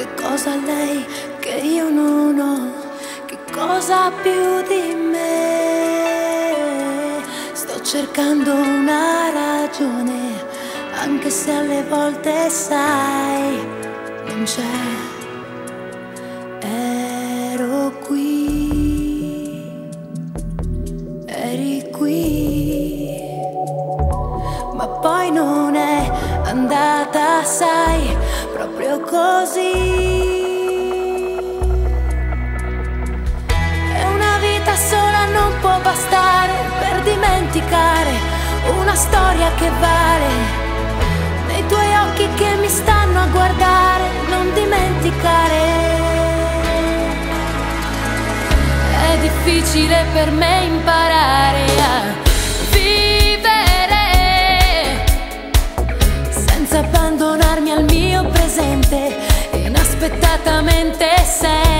Che cosa ha lei che io non ho? Che cosa ha più di me? Sto cercando una ragione, anche se alle volte sai, non c'è. Ero qui, eri qui, ma poi non è andata, sai, proprio così. E una vita sola non può bastare per dimenticare una storia che vale. Nei tuoi occhi che mi stanno a guardare, non dimenticare. È difficile per me imparare a vivere senza abbandonarmi al mio presente. Inaspettatamente sei